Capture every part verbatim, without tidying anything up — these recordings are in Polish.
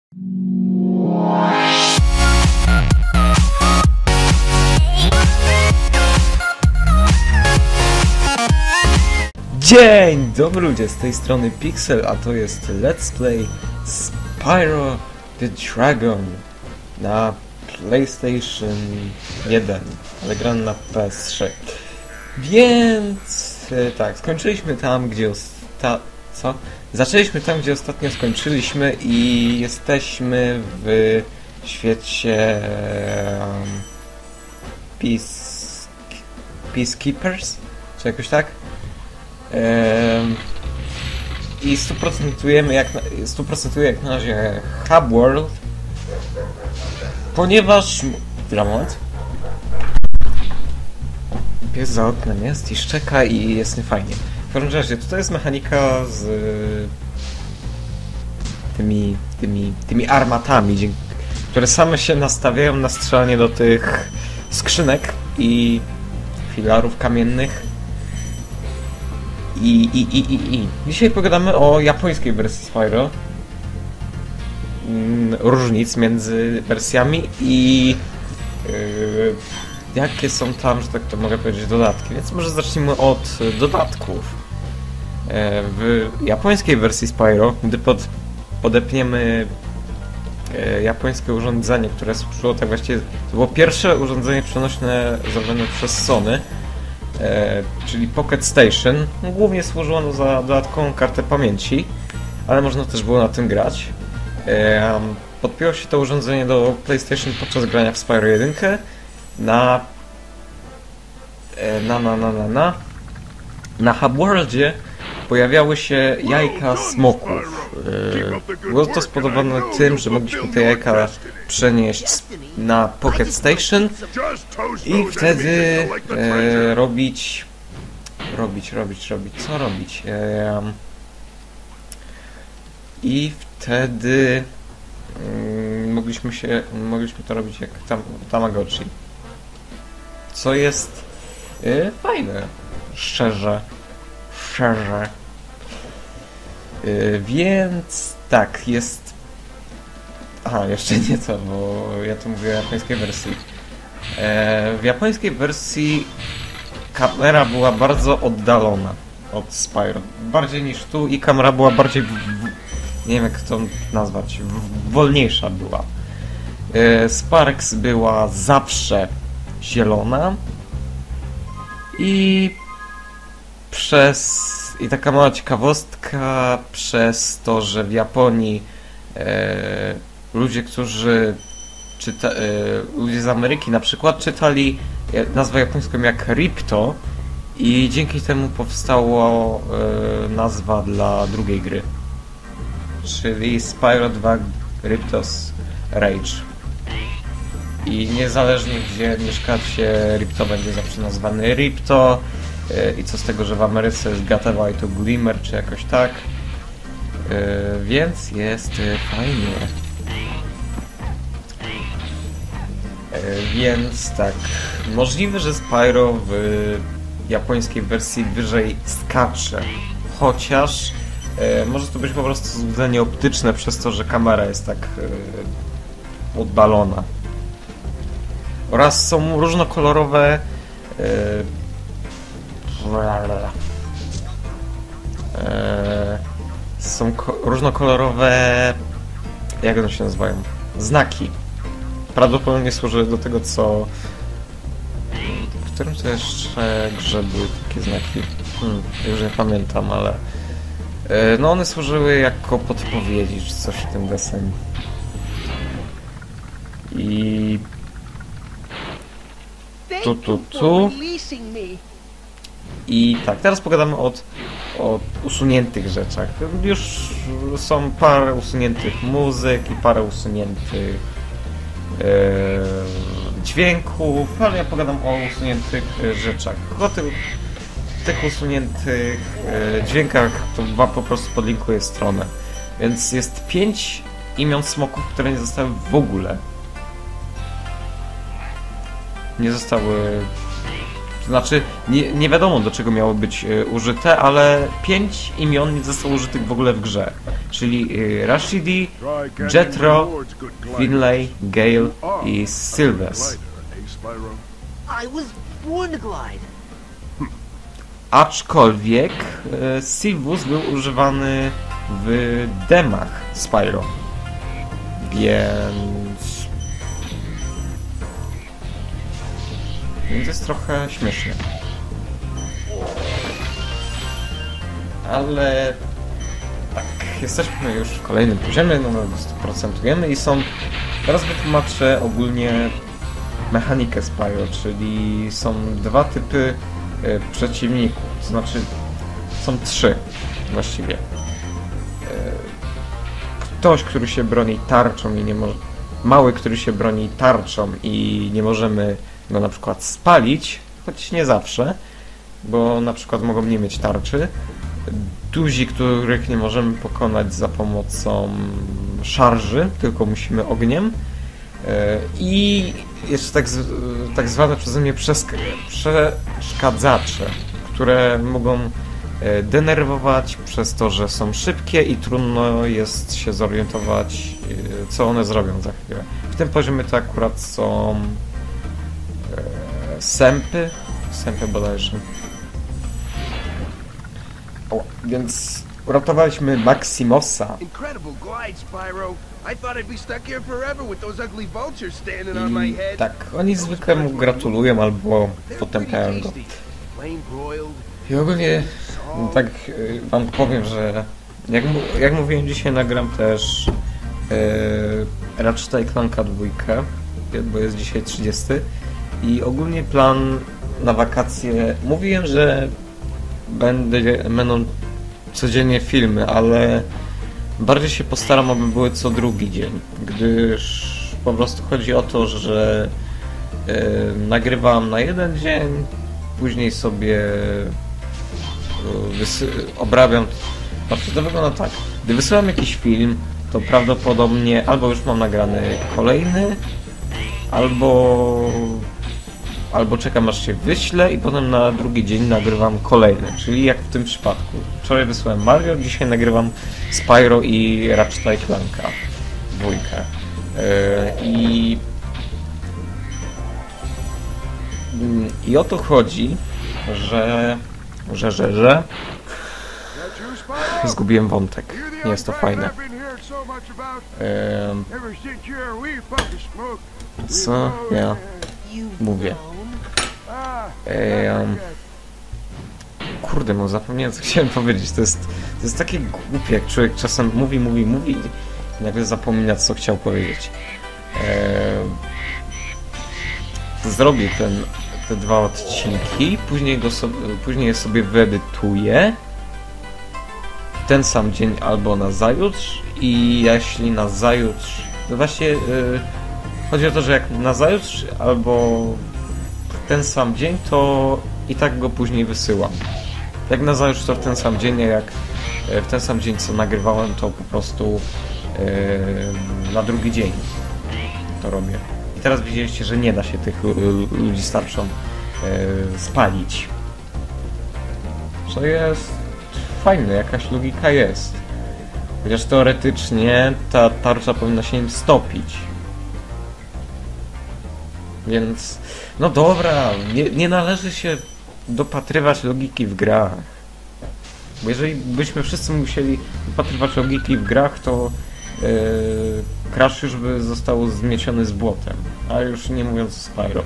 Dzień dobry ludzie, z tej strony Pixel, a to jest Let's Play Spyro the Dragon na PlayStation jeden, ale grany na P S trzy. Więc tak, skończyliśmy tam, gdzie osta... co? Zaczęliśmy tam, gdzie ostatnio skończyliśmy i jesteśmy w świecie um, Peace... Peacekeepers? Czy jakoś tak? Ehm, I sto procent jak na, sto procent jak na razie Hub World, ponieważ... Dramat. Pies za oknem jest i szczeka i jest niefajnie. W każdym razie, tutaj jest mechanika z tymi, tymi, tymi armatami, które same się nastawiają na strzelanie do tych skrzynek i filarów kamiennych. I, i, i, i, i. Dzisiaj pogadamy o japońskiej wersji Spyro. Różnic między wersjami i yy, jakie są tam, że tak to mogę powiedzieć, dodatki. Więc może zacznijmy od dodatków. W japońskiej wersji Spyro, gdy pod, podepniemy japońskie urządzenie, które służyło tak właściwie... To było pierwsze urządzenie przenośne zrobione przez Sony, E, czyli Pocket Station. Głównie służyło ono za dodatkową kartę pamięci, ale można też było na tym grać. E, podpięło się to urządzenie do PlayStation podczas grania w Spyro jeden na e, na na na na na na Hub Worldzie pojawiały się jajka smoków. E, było to spowodowane tym, że mogliśmy te jajka przenieść na Pocket Station i wtedy e, robić robić, robić, robić, co robić? E, I wtedy e, mogliśmy się, mogliśmy to robić jak tam, Tamagotchi. Co jest e, fajne, szczerze, szczerze. E, więc tak, jest... Aha, jeszcze nieco, bo ja tu mówię o japońskiej wersji. E, w japońskiej wersji kamera była bardzo oddalona od Spyro. Bardziej niż tu i kamera była bardziej... W, w, nie wiem jak to nazwać. W, wolniejsza była. E, Sparks była zawsze zielona i przez... I taka mała ciekawostka, przez to, że w Japonii e, ludzie, którzy czyta, e, ludzie z Ameryki na przykład czytali nazwę japońską jak Ripto i dzięki temu powstała e, nazwa dla drugiej gry, czyli Spyro dwa Ripto's Rage. I niezależnie gdzie mieszkacie, Ripto będzie zawsze nazwany Ripto. I co z tego, że w Ameryce jest Gateway to Glimmer, czy jakoś tak. Yy, więc jest yy, fajnie. Yy, więc tak. Możliwe, że Spyro w japońskiej wersji wyżej skacze. Chociaż yy, może to być po prostu wzbudzenie optyczne przez to, że kamera jest tak yy, oddalona. Oraz są różnokolorowe yy, Eee, są różnokolorowe, jak one się nazywają? Znaki. Prawdopodobnie służy do tego, co... W którym to jeszcze grze były takie znaki? Hmm, już nie pamiętam, ale... Eee, no one służyły jako podpowiedzi, czy coś w tym deseń. I... Tu, tu, tu... I tak, teraz pogadamy od, o usuniętych rzeczach. Już są parę usuniętych muzyk i parę usuniętych e, dźwięków, ale ja pogadam o usuniętych rzeczach. O tych, tych usuniętych e, dźwiękach to wam po prostu podlinkuję stronę. Więc jest pięć imion smoków, które nie zostały w ogóle. Nie zostały znaczy, nie, nie wiadomo do czego miało być y, użyte, ale pięć imion nie zostało użytych w ogóle w grze. Czyli y, Rashidi, Jethro, Finlay, Gale i Sylves. Aczkolwiek y, Sylvus był używany w demach Spyro. Więc... Więc jest trochę śmiesznie. Ale... Tak, jesteśmy już w kolejnym poziomie, no sto procent i są... Teraz wytłumaczę ogólnie mechanikę Spyro, czyli są dwa typy y, przeciwników, to znaczy są trzy właściwie. Ktoś, który się broni tarczą i nie może... Mały, który się broni tarczą i nie możemy go na przykład spalić, choć nie zawsze, bo na przykład mogą nie mieć tarczy. Duzi, których nie możemy pokonać za pomocą szarży, tylko musimy ogniem. I jeszcze tak, z... tak zwane przeze mnie przesk... przeszkadzacze, które mogą denerwować przez to, że są szybkie i trudno jest się zorientować, co one zrobią za chwilę. W tym poziomie to akurat są e, sępy, sępy bodajże. O, więc uratowaliśmy Maximosa. I tak, oni zwykle mu gratulują albo potępiają go. I ogólnie tak wam powiem, że jak, jak mówiłem, dzisiaj nagram też yy, Ratcheta i Clanka dwójkę, bo jest dzisiaj trzydziesty i ogólnie plan na wakacje, mówiłem, że będzie, będą codziennie filmy, ale bardziej się postaram, aby były co drugi dzień, gdyż po prostu chodzi o to, że yy, nagrywam na jeden dzień, później sobie obrabiam. Znaczy to wygląda tak. Gdy wysyłam jakiś film, to prawdopodobnie albo już mam nagrany kolejny, albo albo czekam aż się wyślę i potem na drugi dzień nagrywam kolejny. Czyli jak w tym przypadku. Wczoraj wysłałem Mario, dzisiaj nagrywam Spyro i Ratcheta i Clanka dwójkę. Yy, I I o to chodzi, że że, że, że zgubiłem wątek. Nie jest to fajne. Ehm, co ja mówię? Ehm, kurde, no zapomniałem, co chciałem powiedzieć. To jest, to jest takie głupie, jak człowiek czasem mówi, mówi, mówi i nagle zapomina, co chciał powiedzieć. Ehm, zrobię ten te dwa odcinki, później, go sobie, później je sobie wyedytuję w ten sam dzień albo na zajutrz i jeśli na zajutrz, to właśnie yy, chodzi o to, że jak na zajutrz albo w ten sam dzień, to i tak go później wysyłam. Jak na zajutrz, to w ten sam dzień, a jak w ten sam dzień, co nagrywałem, to po prostu yy, na drugi dzień to robię. I teraz widzieliście, że nie da się tych ludzi z tarczą yy, spalić. Co jest fajne, jakaś logika jest. Chociaż teoretycznie ta tarcza powinna się im stopić. Więc, no dobra, nie, nie należy się dopatrywać logiki w grach. Bo jeżeli byśmy wszyscy musieli dopatrywać logiki w grach, to Yy, Crash już by został zmieciony z błotem, a już nie mówiąc o Spyro.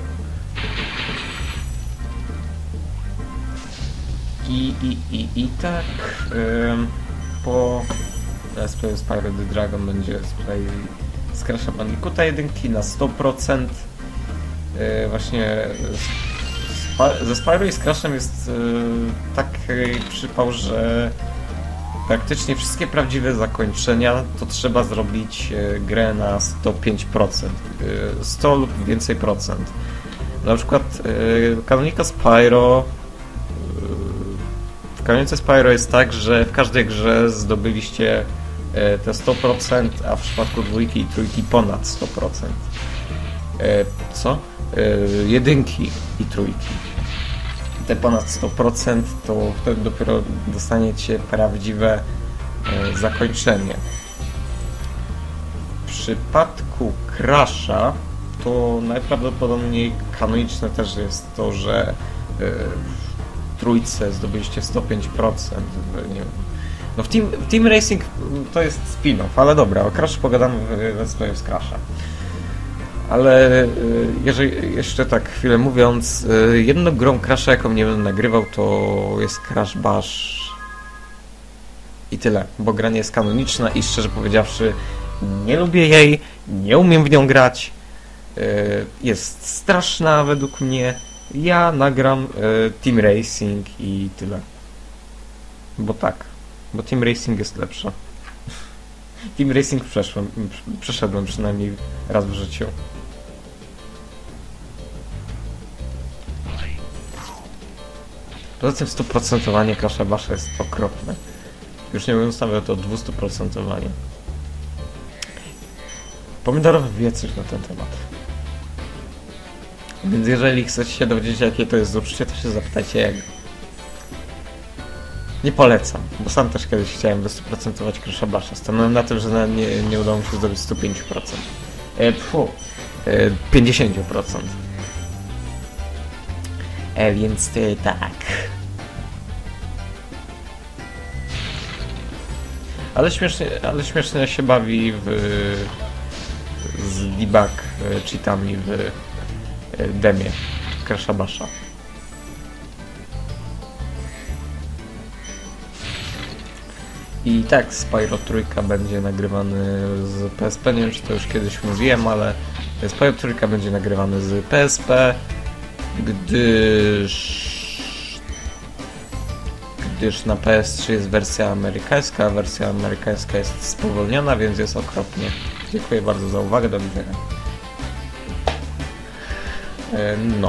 I, i, i, i tak yy, po Let's Play Spyro the Dragon będzie Let's Play z Crasha Bandicoota jedynki na sto procent. Yy, właśnie z, ze Spyro i z Crashem jest yy, taki przypał, że praktycznie wszystkie prawdziwe zakończenia to trzeba zrobić e, grę na sto pięć procent, e, sto lub więcej procent. Na przykład e, kanonika Spyro, e, w kanonice Spyro jest tak, że w każdej grze zdobyliście e, te sto procent, a w przypadku dwójki i trójki ponad sto procent. E, co? E, jedynki i trójki. te ponad sto procent, to wtedy dopiero dostaniecie prawdziwe e, zakończenie. W przypadku Crasha to najprawdopodobniej kanoniczne też jest to, że e, w trójce zdobyliście sto pięć procent. Nie wiem. No w Team, w Team Racing to jest spin-off, ale dobra, o Crashu pogadamy w Let's Play z Crasha. Ale jeżeli jeszcze tak chwilę mówiąc, jedną grą Crasha, jaką nie będę nagrywał, to jest Crash Bash i tyle, bo gra nie jest kanoniczna i szczerze powiedziawszy nie lubię jej, nie umiem w nią grać, jest straszna według mnie, ja nagram Team Racing i tyle, bo tak, bo Team Racing jest lepsza. Team Racing przeszłem, przeszedłem przynajmniej raz w życiu. Poza tym sto procent Crasha Basha jest okropne. Już nie mówiąc nawet o dwieście procent. Pomidorowy wie coś na ten temat. Więc jeżeli chcecie się dowiedzieć, jakie to jest uczucie, to się zapytajcie jego. Nie polecam, bo sam też kiedyś chciałem wystuprocentować Crasha Basha. Stanąłem na tym, że nie, nie udało mi się zdobyć sto pięć procent. E, pfu, e, pięćdziesiąt procent. E, więc e, tak. Ale śmiesznie, ale śmiesznie się bawi w, z debug cheatami w demie Crasha Basha. I tak, Spyro trójka będzie nagrywany z P S P, nie wiem czy to już kiedyś mówiłem, ale Spyro trójka będzie nagrywany z P S P, gdyż gdyż na P S trzy jest wersja amerykańska, a wersja amerykańska jest spowolniona, więc jest okropnie. Dziękuję bardzo za uwagę, do widzenia. E, no.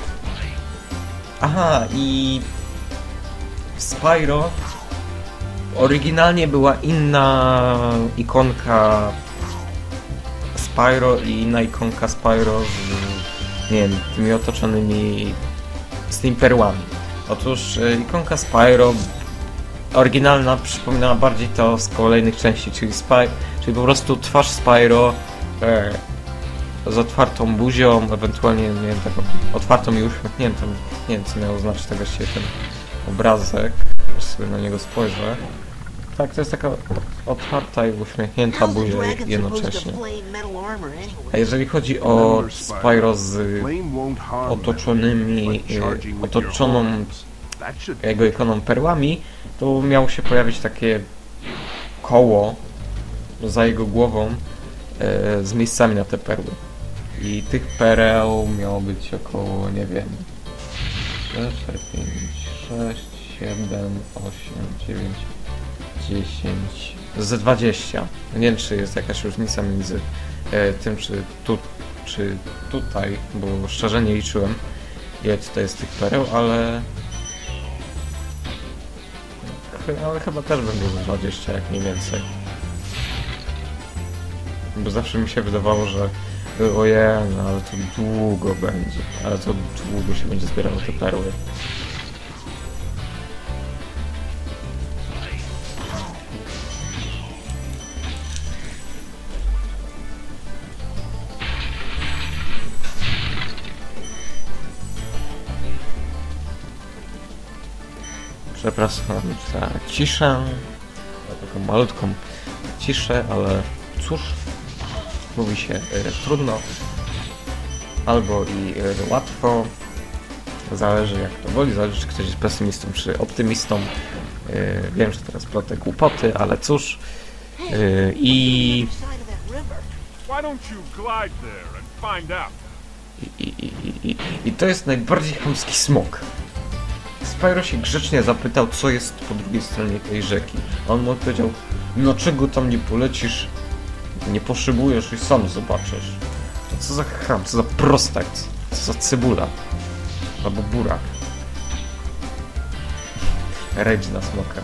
Aha, i w Spyro oryginalnie była inna ikonka Spyro i inna ikonka Spyro z, nie wiem, tymi otoczonymi z tymi perłami. Otóż e, ikonka Spyro oryginalna przypominała bardziej to z kolejnych części, czyli, Spy, czyli po prostu twarz Spyro e, z otwartą buzią, ewentualnie, nie wiem, taką otwartą i uśmiechniętą. Nie wiem, co miał znaczyć tego właściwie ten obrazek, aż sobie na niego spojrzę. Tak, to jest taka otwarta i uśmiechnięta buzia jednocześnie. A jeżeli chodzi o Spyro z otoczonymi, otoczoną jego ikoną perłami, to miało się pojawić takie koło za jego głową e, z miejscami na te perły. I tych pereł miało być około, nie wiem, cztery, pięć, sześć, siedem, osiem, dziewięć, dziesięć, z dwadzieścia. Nie wiem, czy jest jakaś różnica między e, tym, czy tu, czy tutaj, bo szczerze nie liczyłem, ile tutaj jest tych pereł, ale ale chyba też będzie z dwadzieścia, jak nie więcej. Bo zawsze mi się wydawało, że ojej, no ale to długo będzie, ale to długo się będzie zbierało te perły. Przepraszam za ciszę, za taką malutką ciszę, ale cóż, mówi się y, trudno, albo i y, łatwo, zależy jak to woli, zależy czy ktoś jest pesymistą czy optymistą. Y, wiem, że teraz plotę głupoty, ale cóż, y, i... I, i, i, i, I to jest najbardziej chamski smok. Spyro się grzecznie zapytał, co jest po drugiej stronie tej rzeki. A on mu odpowiedział, dlaczego tam nie polecisz, nie poszybujesz i sam zobaczysz. To co za cham, co za prostak, co za cebula. Albo burak. Rage na smoka.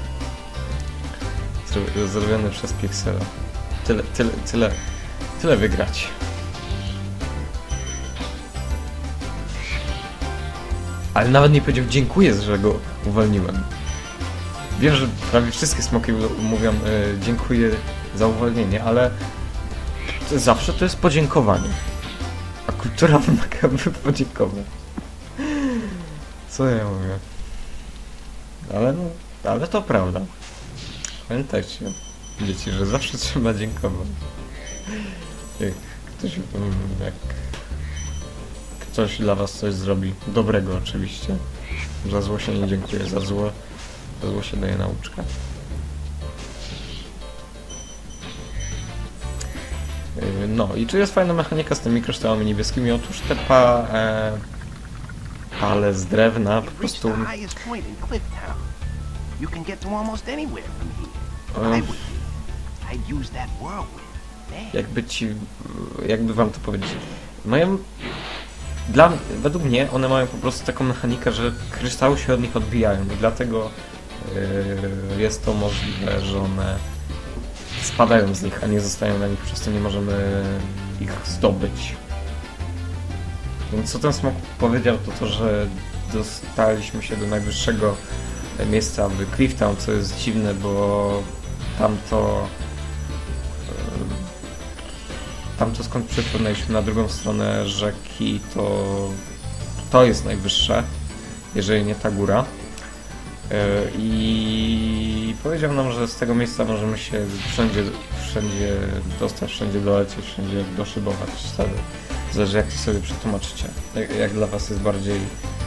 Zrobiony przez Pixela. Tyle, tyle, tyle, tyle wygrać. Ale nawet nie powiedział dziękuję, że go uwolniłem. Wiem, że prawie wszystkie smoki mówią e, dziękuję za uwolnienie, ale to zawsze to jest podziękowanie. A kultura wymaga by podziękować. Co ja mówię? Ale no, ale to prawda. Pamiętajcie, dzieci, że zawsze trzeba dziękować. Jak ktoś, jak ktoś dla was coś zrobi, dobrego oczywiście. Za zło się nie dziękuję, za zło, za zło się daje nauczkę. No i czy jest fajna mechanika z tymi kryształami niebieskimi? Otóż te pa, e, pale z drewna po prostu... E, jakby ci... jakby wam to powiedzieć... Mają... Dla, według mnie one mają po prostu taką mechanikę, że kryształy się od nich odbijają i dlatego yy, jest to możliwe, że one spadają z nich, a nie zostają na nich, przez to nie możemy ich zdobyć. Więc co ten smok powiedział, to to, że dostaliśmy się do najwyższego miejsca w Clifftown, co jest dziwne, bo tamto tamto skąd przepłynęliśmy na drugą stronę rzeki, to to jest najwyższe, jeżeli nie ta góra. I powiedział nam, że z tego miejsca możemy się wszędzie, wszędzie dostać, wszędzie dolecieć, wszędzie doszybować. Zależy, jak to sobie przetłumaczycie. Jak, jak dla was jest bardziej...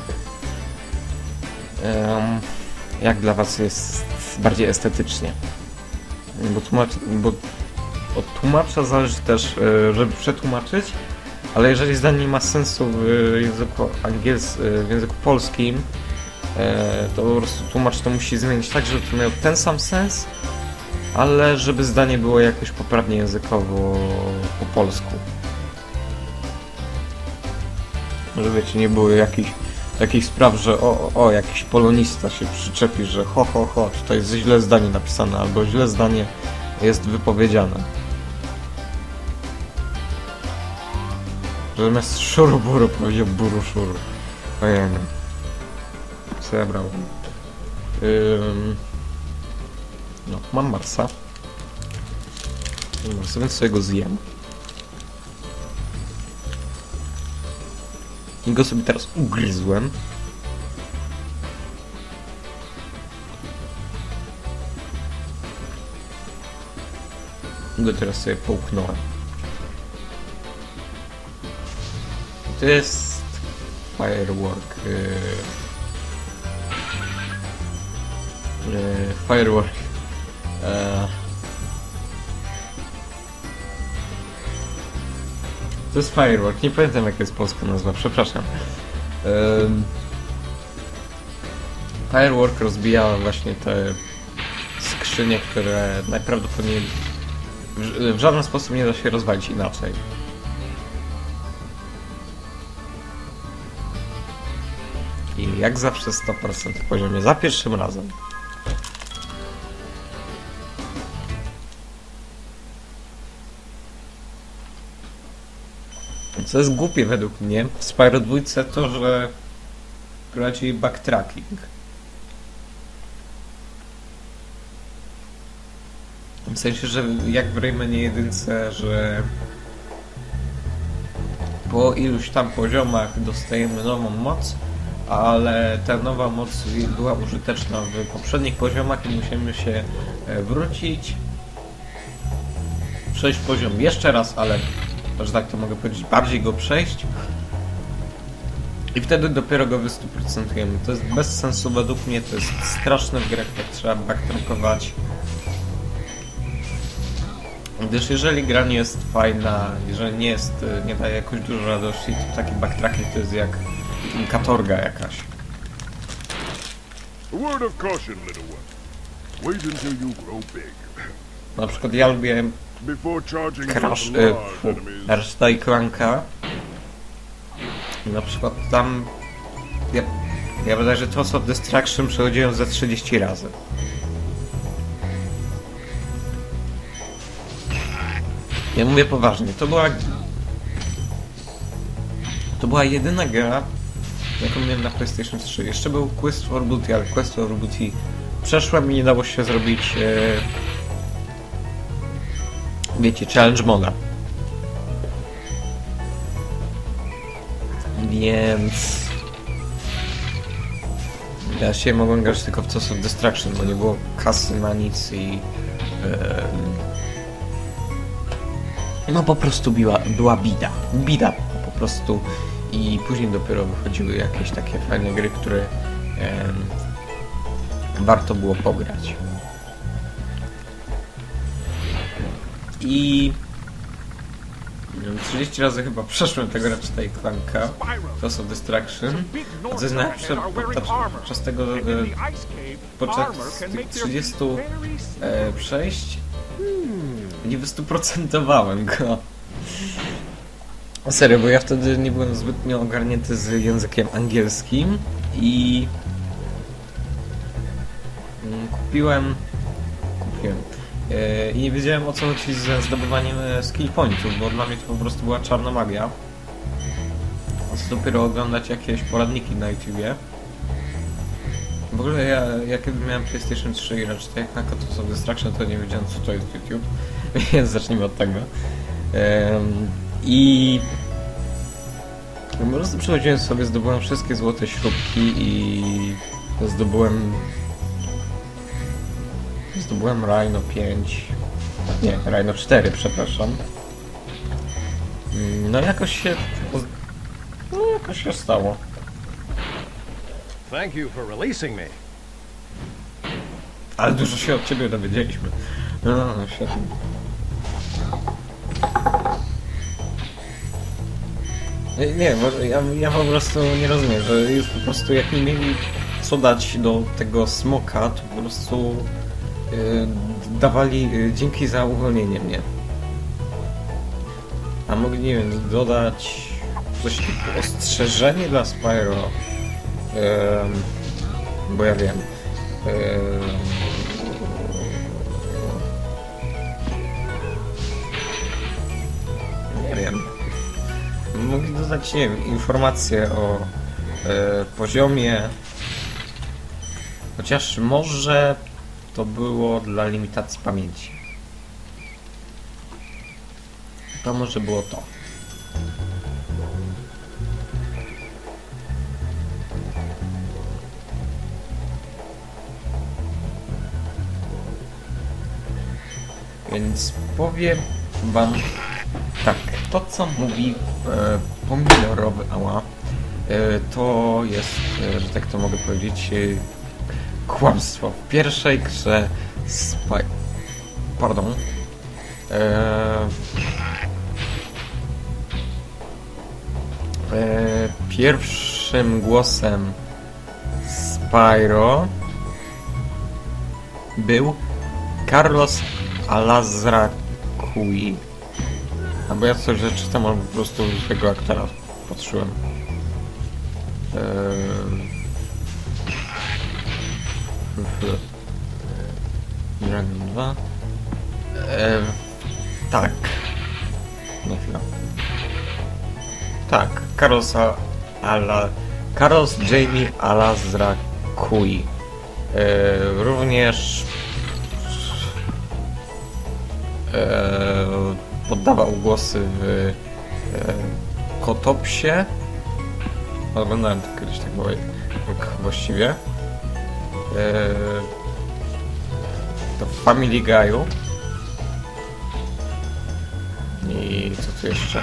Um, jak dla was jest bardziej estetycznie. Bo, tłumacz, bo od tłumacza zależy też, żeby przetłumaczyć, ale jeżeli zdanie nie ma sensu w języku angielskim, w języku polskim, to po prostu tłumacz to musi zmienić tak, żeby to miał ten sam sens, ale żeby zdanie było jakoś poprawnie językowo po polsku. Że wiecie, nie było jakichś takich spraw, że o, o, jakiś polonista się przyczepi, że ho, ho, ho, tutaj jest źle zdanie napisane, albo źle zdanie jest wypowiedziane. Że zamiast szuru buru powiedział buru szuru. Ojej. Co ja brałem? Ym... No, mam Marsa. Mam Marsa, więc sobie go zjem. I go sobie teraz ugryzłem. I go teraz sobie połknąłem. To jest firework. Yy... Yy, firework. Yy... To jest firework. Nie pamiętam, jaka jest polska nazwa. Przepraszam. Yy... Firework rozbija właśnie te skrzynie, które najprawdopodobniej w, w żaden sposób nie da się rozwalić inaczej. I jak zawsze sto procent w poziomie za pierwszym razem. Co jest głupie według mnie w Spyro dwa to, że prowadzi backtracking. W sensie, że jak w Raymanie jedynce, że po iluś tam poziomach dostajemy nową moc, ale ta nowa moc była użyteczna w poprzednich poziomach i musimy się wrócić, przejść poziom jeszcze raz, ale że tak to mogę powiedzieć, bardziej go przejść i wtedy dopiero go wy sto procentujemy. To jest bez sensu według mnie, to jest straszne w grach, jak trzeba backtrackować. Gdyż jeżeli gra nie jest fajna, jeżeli nie jest, nie daje jakoś dużo radości, to taki backtracking to jest jak katorga jakaś. Na przykład ja lubię Crash, y, Ratcheta i Clanka. Na przykład tam ja, ja wydaje, że Toss of Destruction przechodziłem ze trzydzieści razy. Ja mówię poważnie, to była to była jedyna gra, jaką miałem na PlayStation trzy. Jeszcze był Quest for Booty, ale Quest for Booty przeszłem i nie dało się zrobić e, wiecie, challenge moda. Więc ja się mogłem grać tylko w Toss of Destruction, bo nie było kasy na nic i e, no po prostu była, była bida. Bida po prostu. I później dopiero wychodziły jakieś takie fajne gry, które e, warto było pograć. I trzydzieści razy chyba przeszłem tego Ratcheta i Clanka, Toss of Destruction. A co jest najlepsze, podczas tego, e, podczas tych trzydziestu e, przejść nie wystuprocentowałem go. Serio, bo ja wtedy nie byłem zbytnio ogarnięty z językiem angielskim i kupiłem kupiłem yy, i nie wiedziałem, o co chodzi ze zdobywaniem skill pointów, bo dla mnie to po prostu była czarna magia. Chcę dopiero oglądać jakieś poradniki na YouTubie. W ogóle ja, jak miałem PlayStation trzy i raczej jak na Toss of Destruction, to nie wiedziałem, co to jest YouTube, więc zacznijmy od tego. Yy, I po prostu przechodziłem sobie, zdobyłem wszystkie złote śrubki i zdobyłem zdobyłem Rhino pięć, nie, Rhino cztery, przepraszam. No jakoś się no jakoś się stało. Thank you for releasing me. Ale dużo się od ciebie dowiedzieliśmy. No, no, no świetnie. Nie, bo ja, ja po prostu nie rozumiem, że już po prostu jak nie mieli co dać do tego smoka, to po prostu yy, dawali yy, dzięki za uwolnienie mnie. A mogli, nie wiem, dodać coś typu ostrzeżenie dla Spyro, yy, bo ja wiem. Yy, nie wiem. Mogli dodać, nie wiem, informacje o e, poziomie, chociaż może to było dla limitacji pamięci. To może było to. Więc powiem wam tak, to co mówi e, pomidorowy ała, e, to jest, e, że tak to mogę powiedzieć, e, kłamstwo. W pierwszej grze Spy... Pardon. E, e, pierwszym głosem Spyro był Carlos Alazraqui. Albo ja coś że czytam, albo po prostu tego aktora patrzyłem. Eee... Dragon dwa. Eee... Tak. Na chwilę. Tak, Carlos Ala... Carlos Jamie Alazraqui. Eee... Również... Eee... poddawał głosy w e, Kotopsie. Oglądałem to kiedyś tak, tak właściwie. E, to w Family Guy'u. I co tu jeszcze?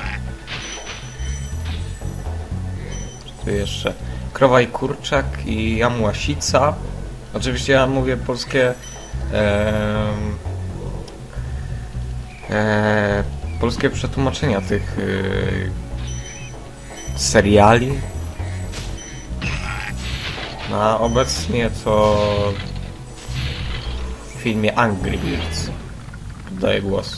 Co tu jeszcze? Krowa i kurczak i Jamłasica. Oczywiście ja mówię polskie e, e, polskie przetłumaczenia tych yy, seriali. A obecnie to w filmie Angry Birds daje głos.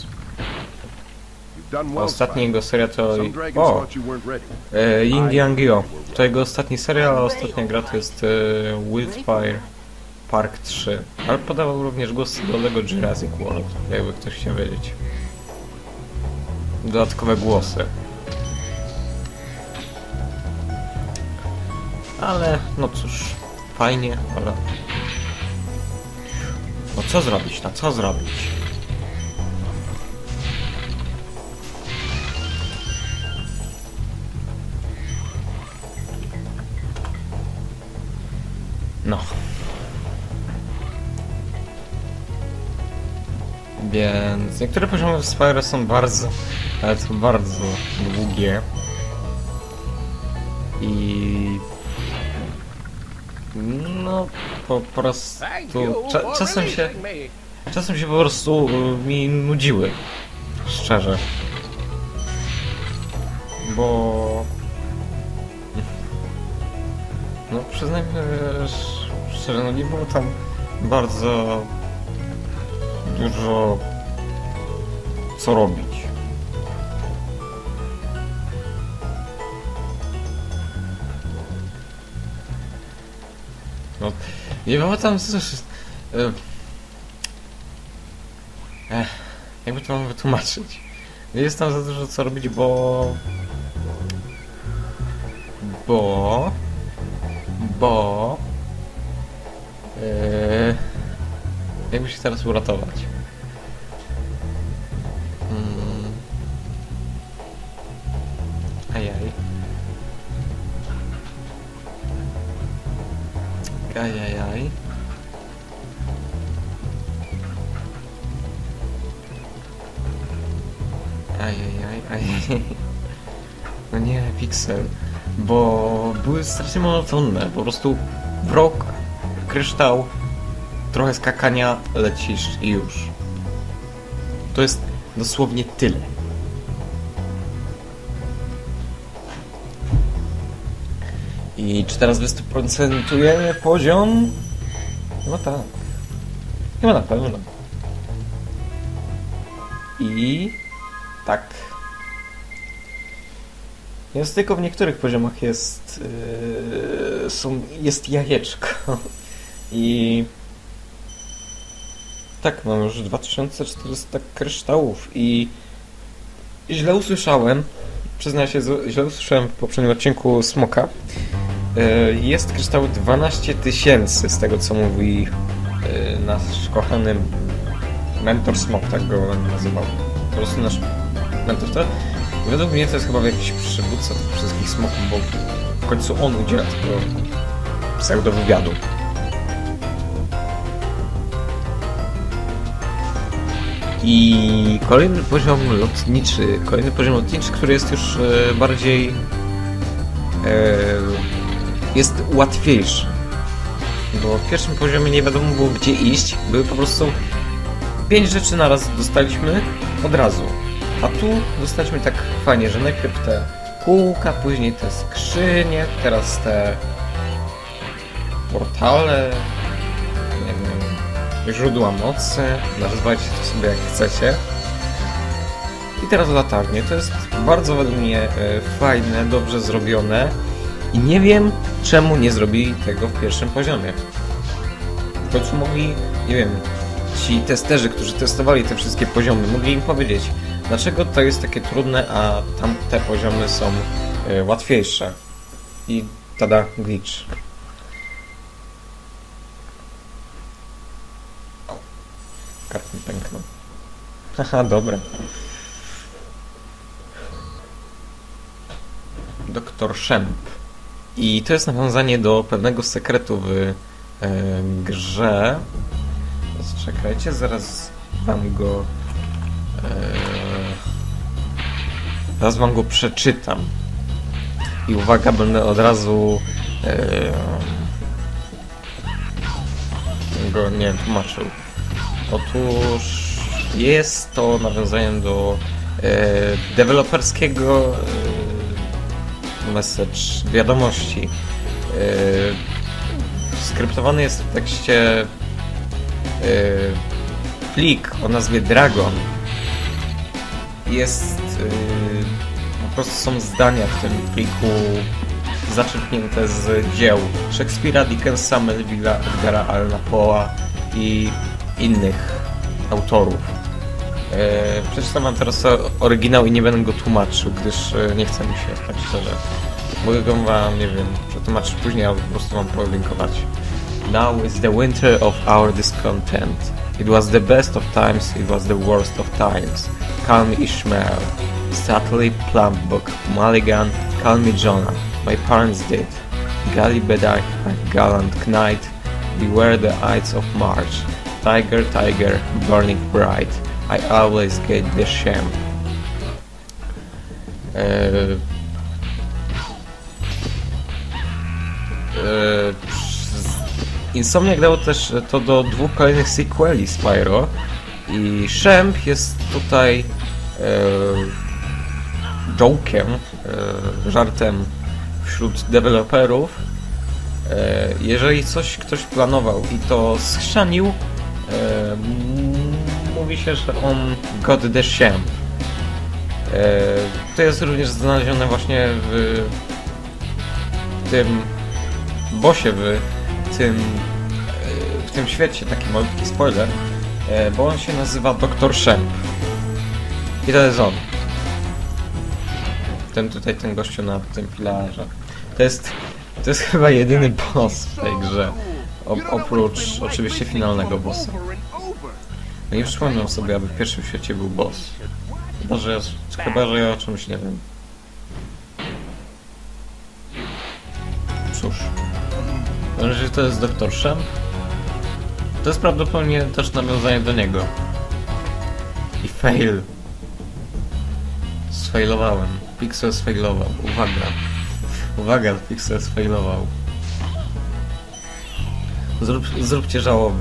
A ostatni jego serial to... O! E, Ying Yang Yo. To jego ostatni serial, a ostatnia gra to jest e, Wildfire Park trzy. Ale podawał również głos do Lego Jurassic World, jakby ktoś chciał wiedzieć. Dodatkowe głosy. Ale no cóż, fajnie, ale... No co zrobić, no co zrobić? No. Więc niektóre poziomy w Spyro są bardzo, ale to bardzo długie. I... No, po prostu... Cza czasem się... Czasem się po prostu mi nudziły. Szczerze. Bo... No przyznajmy szczerze, no nie było tam bardzo dużo co robić. No, nie było tam coś... Ech, jakby to mam wytłumaczyć. Nie jest tam za dużo co robić, bo... Bo... Bo... Yy, jakby się teraz uratować? Hmm. Ajaj. Ajajaj. Ajajaj, ajajaj. No nie, Pixel. Bo były strasznie monotonne. Po prostu wrog, kryształ, trochę skakania, lecisz i już. To jest dosłownie tyle. I czy teraz wystuprocentuje poziom? No tak. Chyba na pewno. I... tak. Jest tylko w niektórych poziomach jest... Yy, są, jest jajeczko. I... tak, mam już dwa tysiące czterysta kryształów i... źle usłyszałem. Przyznaję się, źle usłyszałem w poprzednim odcinku Smoka. Yy, jest kryształ dwanaście tysięcy, z tego co mówi yy, nasz kochany mentor Smok, tak go nazywał. Po prostu nasz mentor to. Według mnie to jest chyba jakiś przywódca tych wszystkich smoków, bo w końcu on udziela tego pseudowywiadu. I kolejny poziom lotniczy, kolejny poziom lotniczy, który jest już e, bardziej e, jest łatwiejszy. Bo w pierwszym poziomie nie wiadomo było gdzie iść, były po prostu pięć rzeczy naraz dostaliśmy od razu. A tu dostaliśmy tak fajnie, że najpierw te kółka, później te skrzynie, teraz te portale, nie wiem, źródła mocy, nazywajcie to sobie jak chcecie. I teraz latarnie. To jest bardzo według mnie e, fajne, dobrze zrobione i nie wiem czemu nie zrobili tego w pierwszym poziomie. W końcu mogli, nie wiem, ci testerzy, którzy testowali te wszystkie poziomy, mogli im powiedzieć, dlaczego to jest takie trudne, a tamte poziomy są y, łatwiejsze. I tada, glitch. O, kart mi pęknął. Haha, dobra. Doktor Szemp. I to jest nawiązanie do pewnego sekretu w y, grze. Czekajcie, zaraz wam go... Teraz wam go przeczytam. I uwaga, będę od razu e, go, nie wiem, tłumaczył. Otóż jest to nawiązaniem do e, deweloperskiego e, message, wiadomości. E, skryptowany jest w tekście e, plik o nazwie Dragon. Jest yy, po prostu są zdania w tym pliku zaczerpnięte z dzieł Szekspira, Dickensa, Melville'a, Edgara Allana Poe'a i innych autorów. Yy, przeczytam wam teraz oryginał i nie będę go tłumaczył, gdyż yy, nie chce mi się, tak szczerze. Mogę go wam, nie wiem, przetłumaczyć później, albo po prostu wam polinkować. Now is the winter of our discontent. It was the best of times, it was the worst of times. Call me Ishmael, Subtly Plumbbook, Mulligan, call me Jonah. My parents did. Gallibedai, a gallant knight, beware the Ides of March. Tiger, tiger, burning bright, I always get the shame. Eee, eee, Insomniac dało też to do dwóch kolejnych sequeli Spyro i Szemp jest tutaj e, joke'em, e, żartem wśród deweloperów. E, jeżeli coś ktoś planował i to schrzanił, e, mówi się, że on got the Szemp. E, to jest również znalezione właśnie w, w tym bossie, w tym, w tym świecie, taki malutki spoiler, bo on się nazywa doktor Szemp. I to jest on. Ten tutaj, ten gościu na tym filarze. To jest, to jest chyba jedyny boss w tej grze. O, oprócz oczywiście finalnego bossa. No nie przypominam sobie, aby w pierwszym świecie był boss. Chyba, że ja, chyba, że ja o czymś nie wiem. Cóż. Że to jest doktor Szemp. To jest prawdopodobnie też nawiązanie do niego. I fail. Sfailowałem. Pixel sfailował. Uwaga. Uwaga, Pixel sfailował. Zrób, zróbcie żałobę.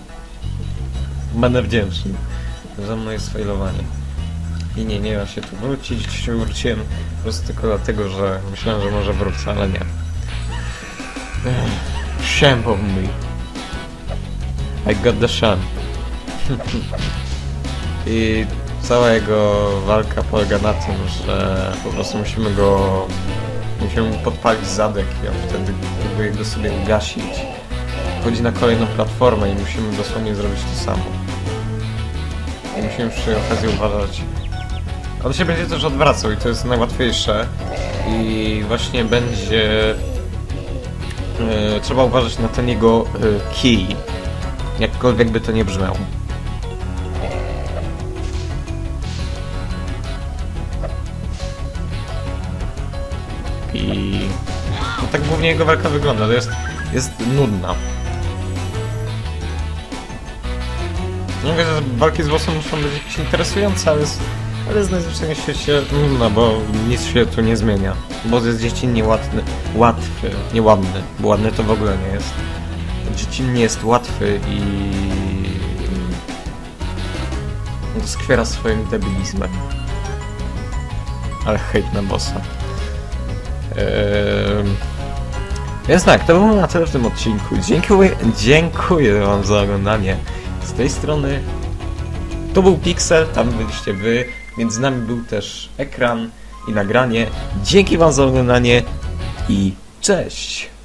Będę wdzięczny. Za mną jest sfailowanie. I nie, nie ma się tu wrócić. Wróciłem po prostu tylko dlatego, że myślałem, że może wrócę, ale nie. Szemp of me. I got the Szemp. I cała jego walka polega na tym, że po prostu musimy go... Musimy mu podpalić zadek i on wtedy próbuje go sobie ugasić. Wchodzi na kolejną platformę i musimy dosłownie zrobić to samo. I musimy przy okazji uważać. On się będzie też odwracał i to jest najłatwiejsze. I właśnie będzie... Yy, trzeba uważać na ten jego yy, kij. Jakkolwiek by to nie brzmiało. I... No tak głównie jego walka wygląda. To jest, jest nudna. Nie mówię, że walki z bossem muszą być jakieś interesujące, ale jest, ale jest najzwyczajniej w świecie nudna, bo nic się tu nie zmienia. Boss jest dziecinnie łatwy, łatwy, nie ładny, bo ładny to w ogóle nie jest. Dziecinnie jest łatwy i... doskwiera swoim debilizmem. Ale hejt na bossa. Eee... Więc tak, to było na tyle w tym odcinku. Dziękuję, dziękuję wam za oglądanie. Z tej strony to był Pixel, tam byliście wy. Między nami był też ekran i nagranie. Dzięki wam za oglądanie i cześć!